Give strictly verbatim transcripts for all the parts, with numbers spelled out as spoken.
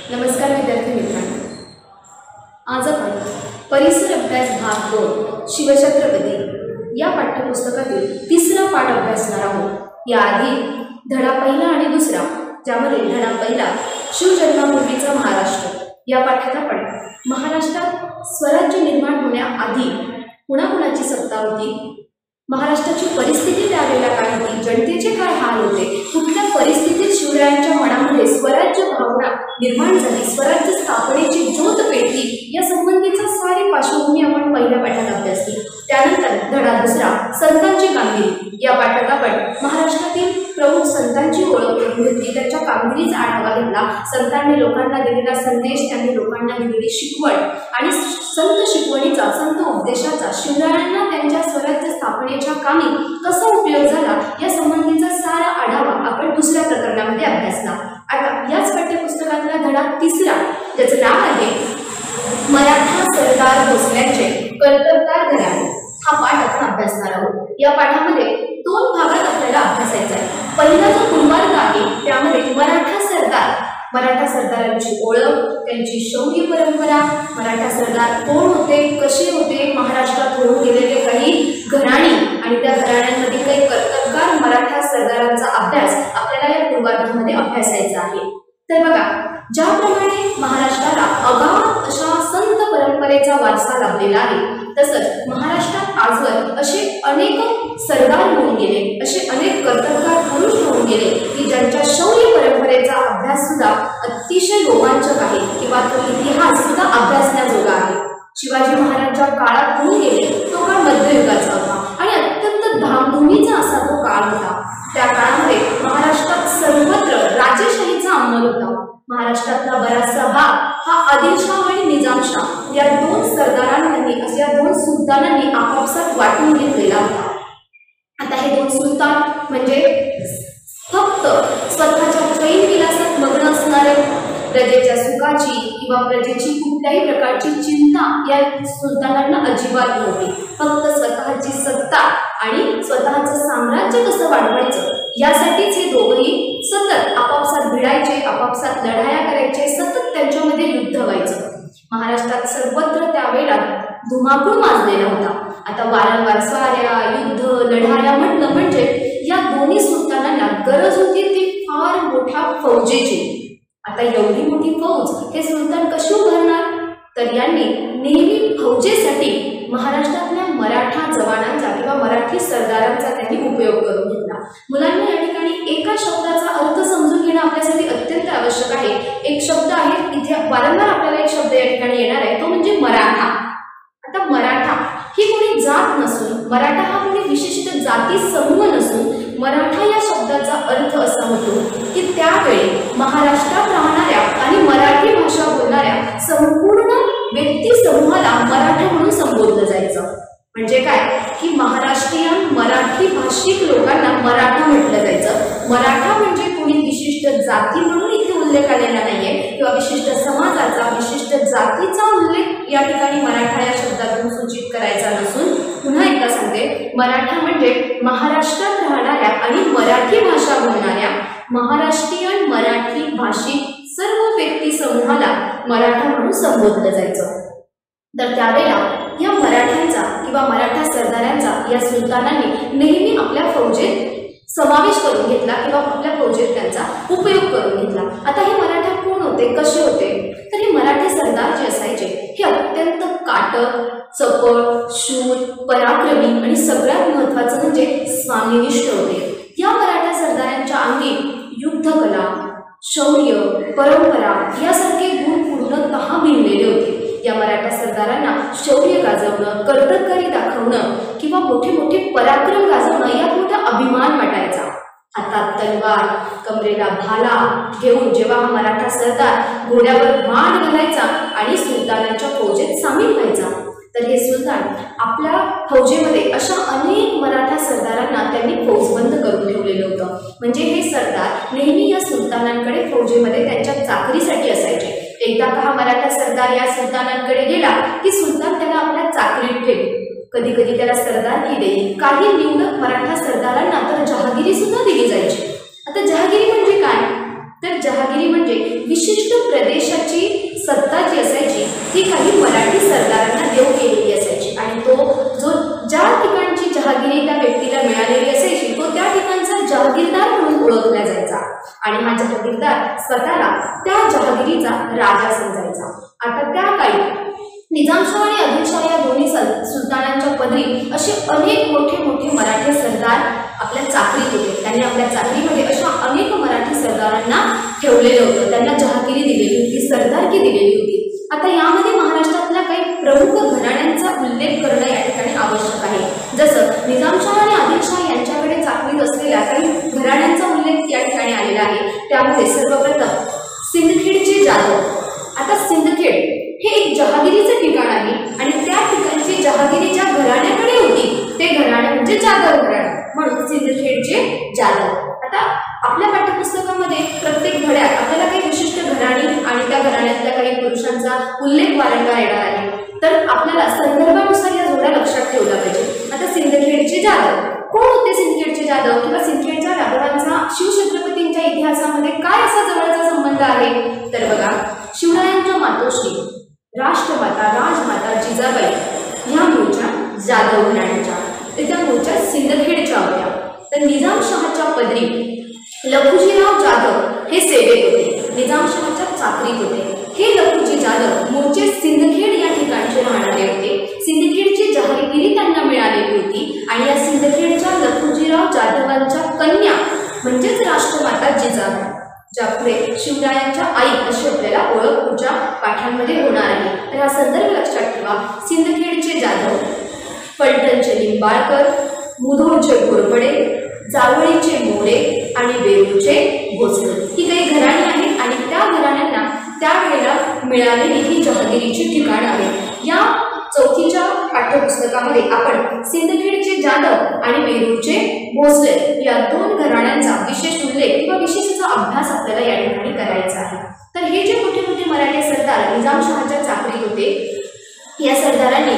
नमस्कार विद्यार्थी मित्रांनो, आज आपण परिसर अभ्यास भाग दोन शिवछत्रपती या पाठ्यपुस्तकातील तिसरा पाठ अभ्यासणार आहोत। याआधी धडा पहिला आणि दुसरा, ज्यामध्ये धडा पहिला शिवजन्मापूर्वीचा महाराष्ट्र या पाठात आपण महाराष्ट्रात स्वराज्य निर्माण होण्याआधी कुणाकुणाची सत्ता होती, महाराष्ट्राची परिस्थिती त्यावेळेला काय होती, जनतेचे काय हाल होते, कुठल्या परिस्थितीत शिवरायांच्या मनामध्ये स्वराज्य भावना निर्माण झाली, स्वराज्य स्थापनेची ज्योत पेटली, या संबंधीचा सारी पार्श्वभूमी आपण पहिल्या पाठात अभ्यासली। त्यानंतर धडा दुसरा संतांची कामगिरी या पाठात आपण महाराष्ट्रातील प्रमुख संतांची ओळख करून घेतली, त्यांच्या कामगिरीचा आढावा घेतला, संतांनी लोकांना दिलेला संदेश, त्यांनी लोकांना दिलेली शिकवण आणि संत शिकवणीचा, संत उपदेशाचा शिवरायांना त्यांच्या स्वराज्य स्थापनेच्या कामी कसा उपयोग झाला, या संबंधीचा सारा आढावा आपण दुसऱ्या प्रकरणामध्ये अभ्यासला। आता याच पाठ्यपुस्तकातला धडा तिसरा, ज्याचं नाव आहे मराठा सरदार भोसल्यांचे कर्तबगार घराणे, हा पाठ आपण अभ्यासणार आहोत। या पाठामध्ये दोन भागात आपल्याला अभ्यासायचा आहे। पहिला जो पूर्वार्ध आहे त्यामध्ये मराठा सरदार, मराठा सरदारांची ओळख, त्यांची शौर्य परंपरा, मराठा सरदार कोण होते, कसे होते, महाराष्ट्रात होऊन गेलेले काही घराणी आणि त्या घराण्यांमधील काही कर्तबगार मराठा सरदारांचा अभ्यास आपल्याला या पूर्वार्धामध्ये अभ्यासायचा आहे। तर बघा, ज्याप्रमाणे महाराष्ट्राला अगाध अशा संत परंपरेचा वारसा लाभलेला आहे, तसंच महाराष्ट्रात आजवर असे अनेक सरदार होऊन गेले, असे अनेक कर्तबगार पुरुष होऊन गेले की ज्यांच्या शौर्य परंपरेचा अभ्यास सुद्धा अतिशय रोमांचक आहे किंवा तो इतिहास सुद्धा अभ्यासण्याजोगा आहे। शिवाजी महाराजांच्या काळात होऊन गेले तो काळ मध्ययुगाचा होता आणि अत्यंत धामधुमीचा असा तो काळ होता। त्या काळामध्ये महाराष्ट्रात सर्वत्र राजेशाहीचा अंमल होता। महाराष्ट्रातला बराचसा भाग हा आदिलशाह आणि निजामशाह या दोन सरदारांनी, अशा दोन सुलतानांनी आपापसात वाटून घेतलेला होता। आता हे दोन सुलतान म्हणजे फक्त स्वतःच्या कैन विलासात मग्न असणारे, प्रजेच्या सुखाची किंवा प्रजेची कुठल्याही प्रकारची चिंता या सुलतानांना अजिबात नव्हती। फक्त स्वतःची सत्ता आणि स्वतःचं साम्राज्य कसं वाढवायचं यासाठीच हे दोघंही सतत आपापसात भिडायचे, आपापसात लढाया करायचे, सतत त्यांच्यामध्ये युद्ध व्हायचं। महाराष्ट्रात सर्वत्र त्यावेळेला धुमाकूळ माजलेला होता। आता वारंवार स्वाऱ्या, युद्ध, लढाया म्हटलं म्हणजे या दोन्ही सुलतानांना गरज होती ती फार मोठ्या फौजेची। आता एवढी मोठी फौज हे सुलतान कशी उभारणार, तर यांनी नेहमी फौजेसाठी महाराष्ट्रातल्या मराठा जवानांचा किंवा मराठी सरदारांचा त्यांनी उपयोग करून घेतला। मुलांना या ठिकाणी एका शब्दाचा अर्थ समजून घेणं आपल्यासाठी अत्यंत आवश्यक आहे। एक शब्द आहे, इथे वारंवार आपल्याला एक शब्द या ठिकाणी येणार आहे, तो म्हणजे मराठा। आता मराठा ही कोणी जात नसून, मराठा हा कोणी विशिष्ट जाती समूह नसून, मराठा या शब्दाचा अर्थ असा होतो की त्यावेळी महाराष्ट्रात राहणाऱ्या आणि मराठी भाषा बोलणाऱ्या संपूर्ण व्यक्ती समूहाला मराठा म्हणून संबोधलं जायचं। म्हणजे काय की महाराष्ट्रीयन मराठी भाषिक लोकांना मराठा म्हटलं जायचं। मराठा म्हणजे कोणी विशिष्ट जाती म्हणून इथे उल्लेख आलेला नाहीये किंवा विशिष्ट समाजाचा, विशिष्ट जातीचा उल्लेख या ठिकाणी मराठा या शब्दातून सूचित करायचा नसून, पुन्हा एकदा सांगते, मराठा म्हणजे महाराष्ट्रात राहणाऱ्या आणि मराठी भाषा बोलणाऱ्या महाराष्ट्रीयन मराठी भाषिक सर्व व्यक्ती समूहाला मराठा म्हणून संबोधलं जायचं। तर त्यावेळेला या मराठ्यांचा किंवा मराठा सरदारांचा या सुलतानांनी नेहमी आपल्या फौजेत समावेश करून घेतला किंवा आपल्या फौजेत त्यांचा उपयोग करून घेतला। आता हे मराठा कोण होते, कसे होते, तर हे मराठी सरदार जे असायचे हे अत्यंत काटक, चपळ, शूर, पराक्रमी आणि सगळ्यात महत्त्वाचं म्हणजे स्वामिनिष्ठ होते। या मराठा सरदारांच्या अंगी युद्धकला, शौर्य, परंपरा यासारखे गुण पूर्णतः भिनलेले होते। या मराठा सरदारांना शौर्य गाजवणं, कर्तबगारी दाखवणं किंवा मोठे मोठे पराक्रम गाजवणं यात मोठा अभिमान वाटायचा। हातात तलवार, कमरेला भाला घेऊन जेव्हा हा मराठा सरदार घोड्यावर मान घालायचा आणि सुलतानांच्या फौजेत सामील व्हायचा, तर हे सुलतान आपल्या फौजेमध्ये अशा अनेक मराठा सरदारांना त्यांनी फौजबंद करून ठेवलेलं होतं। म्हणजे हे सरदार नेहमी या सुलतानांकडे फौजेमध्ये त्यांच्या चाकरीसाठी असायचे। एकदा का हा मराठा सरदार या सुलतानांकडे गेला की सुलतान त्याला आपल्या चाकरीत ठेवले, कधी कधी त्याला सरदारकी देई, काही निवडक मराठा सरदारांना तर जहागिरी सुद्धा दिली जायची। आता जहागिरी म्हणजे काय, तर जहागिरी म्हणजे विशिष्ट प्रदेशात आणि हा जहागीरदार स्वतःला त्या जहागिरीचा राजा समजायचा। आता त्या काळी निजामशाह आणि आदिलशाह या दोन्ही सुलतानांच्या पदरी असे अनेक मोठे मोठे मराठी सरदार आपल्या चाकरीत होते। त्यांनी आपल्या चाकरीमध्ये अशा अनेक मराठी सरदारांना ठेवलेलं होतं, त्यांना जहागिरी दिलेली होती, सरदारकी दिलेली होती। आता यामध्ये महाराष्ट्रातल्या काही प्रमुख घराण्यांचा उल्लेख करणं या ठिकाणी आवश्यक आहे। जसं निजामशाह आणि आदिलशाह यांच्याकडे चाकरीत असलेल्या काही घराण्यांचा उल्लेख या ठिकाणी आलेला आहे। त्यामध्ये सर्वप्रथम सिंदखेडचे जाधव। आता सिंदखेड हे एक जहागिरीचं ठिकाण आहे आणि त्या ठिकाणची जहागिरी ज्या घराण्याकडे होती ते घराणे म्हणजे जाधव घराणे, म्हणून सिंदखेडचे जाधव। आता आपल्या पाठ्यपुस्तकामध्ये प्रत्येक धड्यात आपल्याला काही विशिष्ट घराणी आणि त्या घराण्यातल्या काही पुरुषांचा उल्लेख वारंवार येणार आहे, तर आपल्याला संदर्भानुसार या जोड्या लक्षात ठेवल्या पाहिजे। आता सिंदखेडचे जाधव कोण होते? सिंदखेडचे जाधव किंवा सिंदखेडच्या जाधवांचा शिवछत्रपतींच्या इतिहासामध्ये काय असा जवळचा संबंध आहे? तर बघा, शिवरायांच्या मातोश्री राष्ट्रमाता राजमाता जिजाबाई ह्या मूळच्या जाधव घराण्याच्या, तर त्या मूळच्या सिंदखेडच्या होत्या। तर निजामशहाच्या पदरी लखुजीराव जाधव हे सेवेत होते, निजामशहाच्या चाकरीत होते। हे लखुजी जाधव मूळचे सिंदखेड या ठिकाणचे राहणारे होते। सिंदखेडची जहागिरी त्यांना मिळालेली होती आणि या सिंदखेडच्या लखुजीराव जाधवांच्या कन्या म्हणजेच राष्ट्रमाता जिजाबाई, ज्या पुढे शिवरायांच्या आई अशी आपल्याला ओळख पुढच्या पाठांमध्ये होणार आहे। तर हा संदर्भ लक्षात ठेवा। सिंदखेडचे जाधव, फलटणचे लिंबाळकर, मुधोळचे घोरपडे, जावळीचे मोरे आणि वेरूळचे भोसले ही काही घराणी आहेत आणि त्या घराण्यांना त्यावेळेला मिळालेली ही जहागिरीची ठिकाणं आहेत। या चौथीच्या पाठ्यपुस्तकामध्ये आपण सिंदखेडचे जाधव आणि वेरूळचे भोसले या दोन घराण्यांचा विशेष उल्लेख किंवा विशेष असा अभ्यास आपल्याला या ठिकाणी करायचा आहे। तर हे जे मोठे मोठे मराठी सरदार निजामशहाच्या चाकरीत होते, या सरदारांनी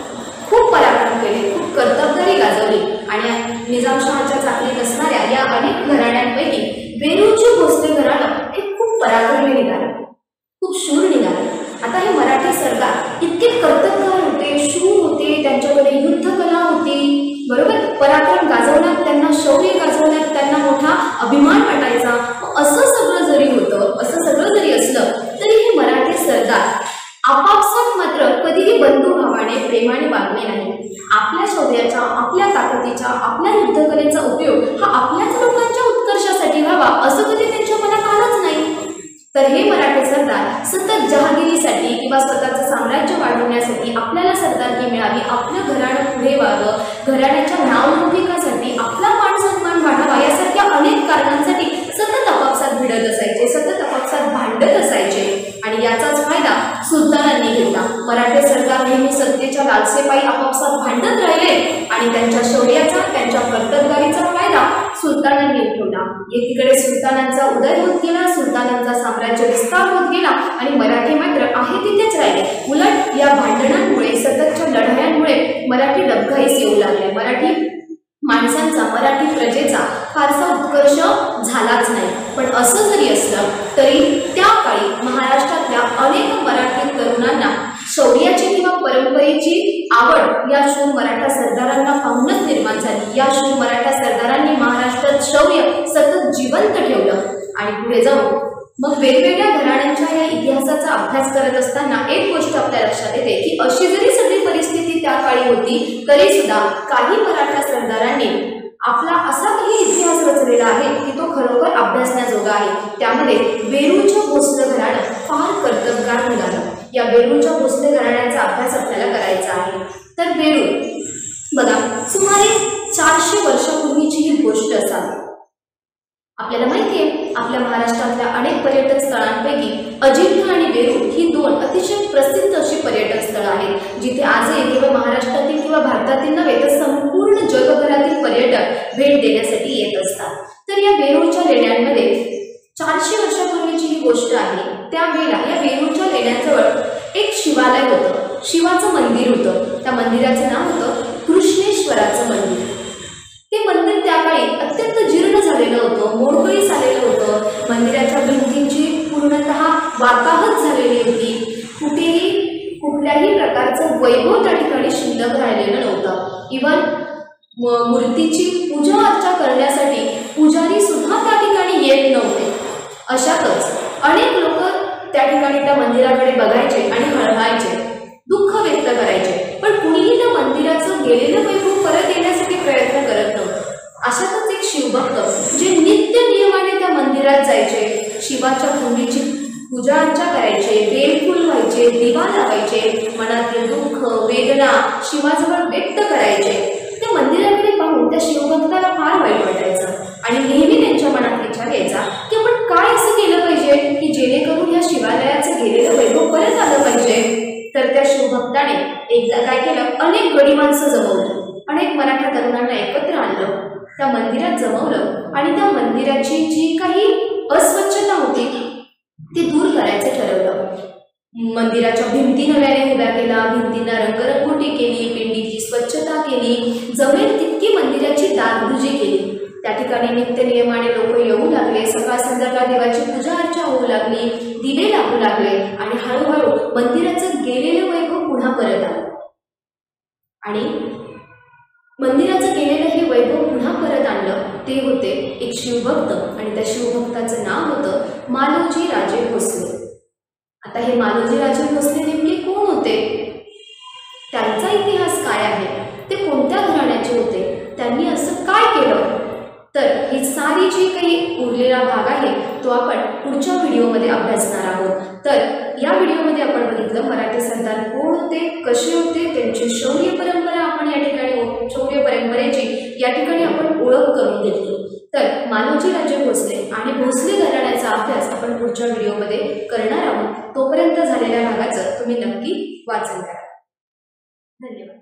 खूप पराक्रम केले, खूप कर्तबगारी गाजवली आणि निजामशहाच्या चाकरीत असणाऱ्या या अनेक घराण्यांपैकी वेरूळचे भोसले घराणं हे खूप पराक्रमी निघाले, खूप शूर निघाले। आता हे मराठी सरदार इतके कर्तबगार होते, शूर होते, त्यांच्याकडे युद्धकला होती, बरोबर, पराक्रम गाजवण्यात त्यांना, शौर्य गाजवण्यात त्यांना मोठा अभिमान वाटायचा। असं सगळं जरी होतं, असं सगळं जरी असलं तरी हे मराठी सरदार आपापसात मात्र कधीही बंधुभावाने प्रेमाने वागले नाही। आपल्या शौर्याचा, आपल्या ताकदीचा, आपल्या युद्धकलेचा उपयोग हा आपल्याच लोकांच्या उत्कर्षासाठी व्हावा असं कधी त्यांच्या मनात आलंच नाही। तर हे मराठी सरदार सतत जहागिरीसाठी किंवा स्वतःचं साम्राज्य वाढवण्यासाठी, आपल्याला सरदारकी मिळावी, आपलं घराणं पुढे व्हावं, घराण्याच्या नावलौकिकासाठी, आपला मान सन्मान वाढावा यासारख्या अनेक कारणांसाठी सतत आपापसात भिडत असायचे, सतत आपापसात भांडत असायचे आणि याचाच फायदा सुलतानांनी घेतला। मराठी सरदार नेहमी सत्तेच्या लालसेपायी आपापसात भांडत राहिले आणि त्यांच्या शौर्याचा, त्यांच्या कर्तबगारीचा फायदा सुलतानांनी उठवला। एकीकडे सुलतानांचा उदय होत गेला, सुलतानांचा साम्राज्य विस्तार होत गेला आणि मराठी मात्र आहे तिथेच राहिले। उलट या भांडणांमुळे, सततच्या लढायांमुळे मराठी डबघाईस येऊ लागले। मराठी माणसांचा, मराठी प्रजेचा फारसा उत्कर्ष झालाच नाही। पण असं जरी असलं तरी त्या काळी महाराष्ट्रातल्या अनेक मराठी तरुणांना शौर्याची किंवा परंपरेची आवड या शूर मराठा सरदारांना पाहूनच निर्माण झाली। या शूर मराठा सरदारांनी महाराष्ट्रात शौर्य सतत जिवंत ठेवलं आणि पुढे जाऊन मग वेगवेगळ्या घराण्यांच्या या इतिहासाचा अभ्यास करत असताना एक गोष्ट आपल्या लक्षात येते की अशी जरी सगळी परिस्थिती त्या काळी होती तरी सुद्धा काही मराठा सरदारांनी आपला असा काही इतिहास रचलेला आहे की तो खरोखर अभ्यासण्याजोगा आहे। त्यामध्ये वेरूळच्या भोसले घराणं फार कर्तबगार निघालं। या वेरूळच्या भोसले घराण्याचा अभ्यास आपल्याला करायचा आहे। तर वेरूळ बघा, सुमारे चारशे वर्षापूर्वीची ही गोष्ट असावी। आपल्याला माहिती आहे आपल्या महाराष्ट्रातल्या अनेक पर्यटन स्थळांपैकी अजिंठा आणि वेरूळ ही दोन अतिशय प्रसिद्ध अशी पर्यटन स्थळं आहेत, जिथे आजही केवळ महाराष्ट्रातील किंवा भारतातील नव्हे तर संपूर्ण जगभरातील पर्यटक भेट देण्यासाठी येत असतात। तर या वेरूळच्या लेण्यांमध्ये चारशे वर्षापूर्वीची ही गोष्ट आहे। त्यावेळेला या वेरूळच्या लेण्यांजवळ एक शिवालय होतं, शिवाचं मंदिर होतं। त्या मंदिराचं नाव होतं कृष्णेश्वराचं मंदिर। ते मंदिर त्या काळी अत्यंत जीर्ण झालेलं होतं, मोडकळीस आलेलं होतं। मंदिराच्या भिंतींची पूर्णतः वाताहत झालेली होती। कुठेही कुठल्याही प्रकारचं वैभव त्या ठिकाणी शिल्लक राहिलेलं नव्हतं। इव्हन मूर्तीची पूजा अर्चा करण्यासाठी पुजारी सुद्धा त्या ठिकाणी येत नव्हते। अशातच अनेक लोक त्या ठिकाणी त्या मंदिराकडे बघायचे आणि हळहायचे, दुःख व्यक्त करायचे, पण कुणीही त्या मंदिराचं गेलेलं वैभव परत येण्यासाठी प्रयत्न करत नव्हतं. अशातच एक शिवभक्त जे नित्य नियमाने त्या मंदिरात जायचे, शिवाच्या कुंडीची पूजा अर्चा करायचे, बेलफूल व्हायचे, दिवा लावायचे, मनातील दुःख वेदना शिवाजवळ व्यक्त करायचे, त्या मंदिराकडे पाहून त्या शिवभक्ताला फार वाईट वाटायचं आणि नेहमी त्यांच्या मनात विचार यायचा की आपण काय असं केलं पाहिजे की जेणेकरून या शिवालयाचं गेलेलं वैभव परत आलं पाहिजे. तर त्या शिवभक्ताने एकदा काय केलं, अनेक गडी माणसं जमवली, अनेक मराठा तरुणांना एकत्र आणलं, त्या मंदिरात जमवलं आणि त्या मंदिराची जी काही अस्वच्छता होती ती दूर करायचं ठरवलं. मंदिराच्या भिंती नव्याने उभ्या केल्या, भिंतींना रंगरंगोटी केली, पिंडीची स्वच्छता केली, जमेल तितकी मंदिराची डागडुजी केली. त्या ठिकाणी नित्य नियमाने लोक येऊ लागले, सकाळ संध्याकाळ देवाची पूजा अर्चा होऊ लागली, दिवे लागू लागले आणि हळूहळू मंदिराचं गेलेलं वैभव पुन्हा परत आलं. आणि मंदिराचं गेलेलं हे वैभव पुन्हा परत आणलं ते होते एक शिवभक्त आणि त्या शिवभक्ताचं नाव होतं मालोजी राजे भोसले. आता हे मालोजी राजे भोसले नेमके कोण होते, त्यांचा इतिहास काय आहे, ते कोणत्या घराण्याचे होते, त्यांनी असं काय केलं, तर ही सारी जी काही उरलेला भाग आहे तो आपण पुढच्या व्हिडिओमध्ये अभ्यासणार आहोत. तर या व्हिडिओमध्ये आपण बघितलं मराठी सरदार कोण होते, कसे होते, त्यांची शौर्य परंपरा आपण या ठिकाणी शौर्य परंपरेची या ठिकाणी आपण ओळख करून घेतली. तर मालोजी राजे भोसले आणि भोसले घराण्याचा अभ्यास आपण पुढच्या व्हिडिओमध्ये करणार आहोत. तोपर्यंत झालेल्या भागाचं तुम्ही नक्की वाचन करा. धन्यवाद.